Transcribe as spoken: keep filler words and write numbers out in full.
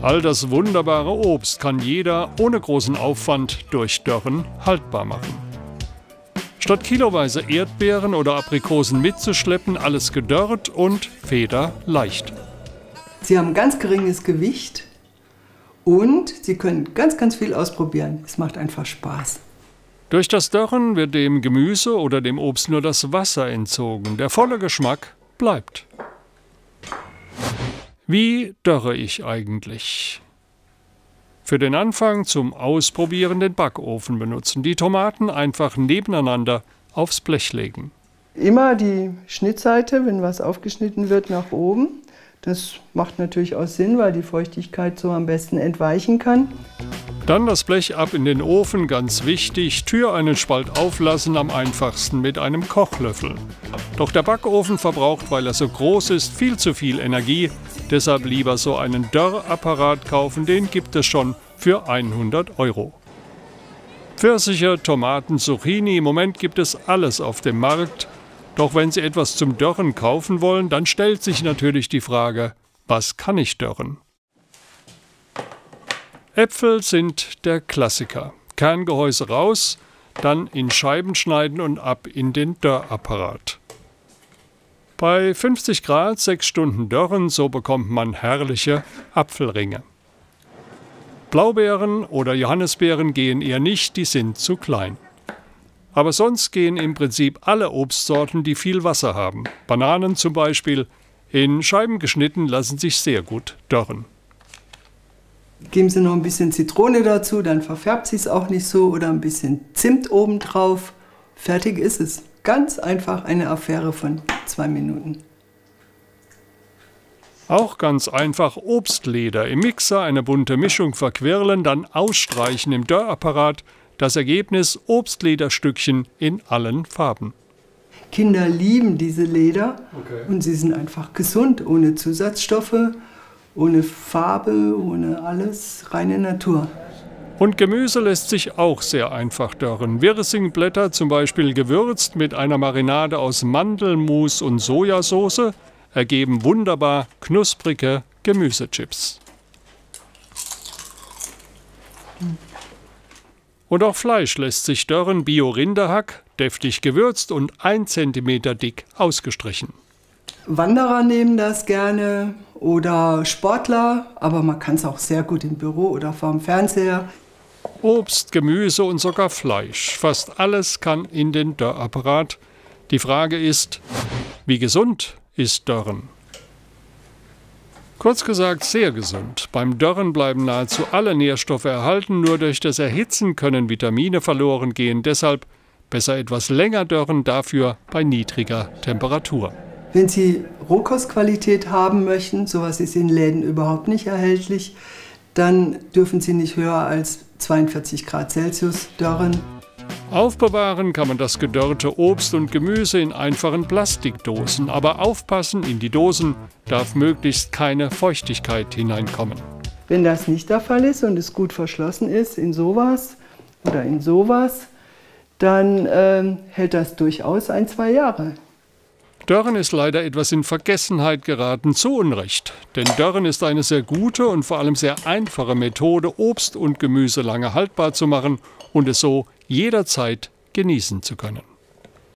All das wunderbare Obst kann jeder ohne großen Aufwand durch Dörren haltbar machen. Statt kiloweise Erdbeeren oder Aprikosen mitzuschleppen, alles gedörrt und federleicht. Sie haben ganz geringes Gewicht und Sie können ganz, ganz viel ausprobieren. Es macht einfach Spaß. Durch das Dörren wird dem Gemüse oder dem Obst nur das Wasser entzogen. Der volle Geschmack bleibt. Wie dörre ich eigentlich? Für den Anfang zum Ausprobieren den Backofen benutzen. Die Tomaten einfach nebeneinander aufs Blech legen. Immer die Schnittseite, wenn was aufgeschnitten wird, nach oben. Das macht natürlich auch Sinn, weil die Feuchtigkeit so am besten entweichen kann. Dann das Blech ab in den Ofen, ganz wichtig. Tür einen Spalt auflassen, am einfachsten mit einem Kochlöffel. Doch der Backofen verbraucht, weil er so groß ist, viel zu viel Energie. Deshalb lieber so einen Dörrapparat kaufen, den gibt es schon für hundert Euro. Pfirsiche, Tomaten, Zucchini, im Moment gibt es alles auf dem Markt. Doch wenn Sie etwas zum Dörren kaufen wollen, dann stellt sich natürlich die Frage, was kann ich dörren? Äpfel sind der Klassiker. Kerngehäuse raus, dann in Scheiben schneiden und ab in den Dörrapparat. Bei fünfzig Grad sechs Stunden dörren, so bekommt man herrliche Apfelringe. Blaubeeren oder Johannisbeeren gehen eher nicht, die sind zu klein. Aber sonst gehen im Prinzip alle Obstsorten, die viel Wasser haben. Bananen zum Beispiel, in Scheiben geschnitten, lassen sich sehr gut dörren. Geben Sie noch ein bisschen Zitrone dazu, dann verfärbt sie es auch nicht so, oder ein bisschen Zimt obendrauf. Fertig ist es. Ganz einfach eine Affäre von zwei Minuten. Auch ganz einfach Obstleder im Mixer, eine bunte Mischung verquirlen, dann ausstreichen im Dörrapparat. Das Ergebnis Obstlederstückchen in allen Farben. Kinder lieben diese Leder, okay. Und sie sind einfach gesund, ohne Zusatzstoffe, ohne Farbe, ohne alles, reine Natur. Und Gemüse lässt sich auch sehr einfach dörren. Wirsing-Blätter zum Beispiel gewürzt mit einer Marinade aus Mandelmus und Sojasauce ergeben wunderbar knusprige Gemüsechips. Und auch Fleisch lässt sich dörren, Bio-Rinderhack, deftig gewürzt und ein Zentimeter dick ausgestrichen. Wanderer nehmen das gerne oder Sportler, aber man kann es auch sehr gut im Büro oder vorm Fernseher. Obst, Gemüse und sogar Fleisch, fast alles kann in den Dörrapparat. Die Frage ist, wie gesund ist Dörren? Kurz gesagt, sehr gesund. Beim Dörren bleiben nahezu alle Nährstoffe erhalten, nur durch das Erhitzen können Vitamine verloren gehen. Deshalb besser etwas länger dörren, dafür bei niedriger Temperatur. Wenn Sie Rohkostqualität haben möchten, sowas ist in Läden überhaupt nicht erhältlich, dann dürfen Sie nicht höher als zweiundvierzig Grad Celsius dörren. Aufbewahren kann man das gedörrte Obst und Gemüse in einfachen Plastikdosen, aber aufpassen, in die Dosen darf möglichst keine Feuchtigkeit hineinkommen. Wenn das nicht der Fall ist und es gut verschlossen ist, in sowas oder in sowas, dann äh, hält das durchaus ein, zwei Jahre. Dörren ist leider etwas in Vergessenheit geraten, zu Unrecht. Denn Dörren ist eine sehr gute und vor allem sehr einfache Methode, Obst und Gemüse lange haltbar zu machen und es so jederzeit genießen zu können.